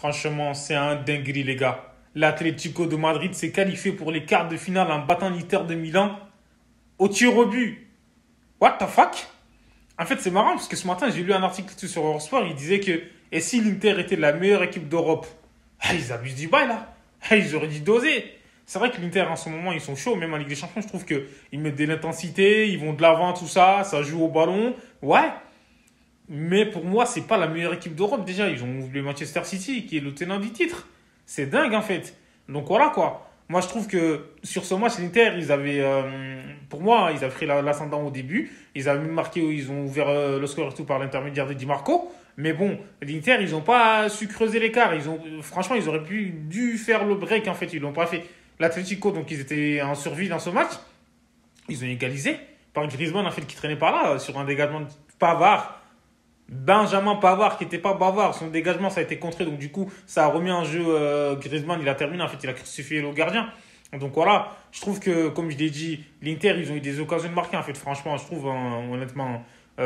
Franchement, c'est un dinguerie, les gars. L'Atlético de Madrid s'est qualifié pour les quarts de finale en battant l'Inter de Milan au tir au but. What the fuck? En fait, c'est marrant parce que ce matin, j'ai lu un article sur Eurosport. Il disait que et si l'Inter était la meilleure équipe d'Europe? Ah, ils abusent du bail là. Ah, ils auraient dû doser. C'est vrai que l'Inter en ce moment, ils sont chauds. Même en Ligue des Champions, je trouve qu'ils mettent de l'intensité, ils vont de l'avant, tout ça. Ça joue au ballon. Ouais. Mais pour moi, c'est pas la meilleure équipe d'Europe déjà. Ils ont le Manchester City qui est le tenant du titre. C'est dingue en fait. Donc voilà quoi. Moi je trouve que sur ce match, l'Inter, ils avaient, pour moi, ils avaient pris l'ascendant au début. Ils avaient marqué, ils ont ouvert le score et tout par l'intermédiaire de Di Marco. Mais bon, l'Inter, ils n'ont pas su creuser l'écart. Franchement, ils auraient dû faire le break en fait. Ils l'ont pas fait. L'Atlético, donc ils étaient en survie dans ce match. Ils ont égalisé par Griezmann en fait qui traînait par là sur un dégagement de Pavard. Benjamin Pavard qui n'était pas bavard, son dégagement ça a été contré, donc du coup ça a remis en jeu Griezmann, il a terminé en fait, il a crucifié le gardien. Donc voilà, je trouve que comme je l'ai dit, l'Inter ils ont eu des occasions de marquer en fait, franchement je trouve honnêtement.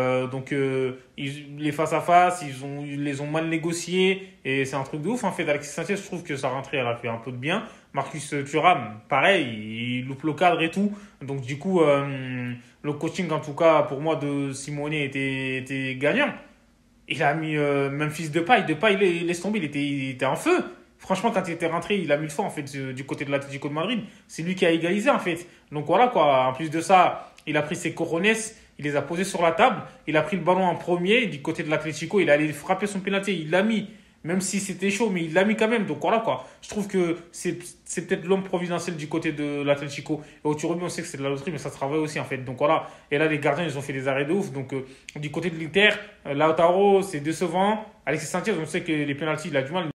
Les face à face, ils les ont mal négociés et c'est un truc de ouf en fait. Alexis Sanchez, je trouve que sa rentrée elle a fait un peu de bien. Marcus Thuram, pareil, il loupe le cadre et tout. Donc du coup, le coaching en tout cas pour moi de Simone était gagnant. Il a mis Memphis Depay. Depay, laisse tomber, il était en feu. Franchement, quand il était rentré, il a mis le feu en fait du côté de l'Atlético de Madrid. C'est lui qui a égalisé en fait. Donc voilà quoi. En plus de ça, il a pris ses cojones, il les a posés sur la table. Il a pris le ballon en premier du côté de l'Atlético. Il allait frapper son pénalty. Il l'a mis. Même si c'était chaud, mais il l'a mis quand même. Donc voilà quoi. Je trouve que c'est peut-être l'homme providentiel du côté de l'Atlético. Et au tir au but, on sait que c'est de la loterie, mais ça se travaille aussi en fait. Donc voilà. Et là, les gardiens, ils ont fait des arrêts de ouf. Donc du côté de l'Inter, Lautaro, c'est décevant. Alexis Sanchez, on sait que les pénaltys, il a du mal.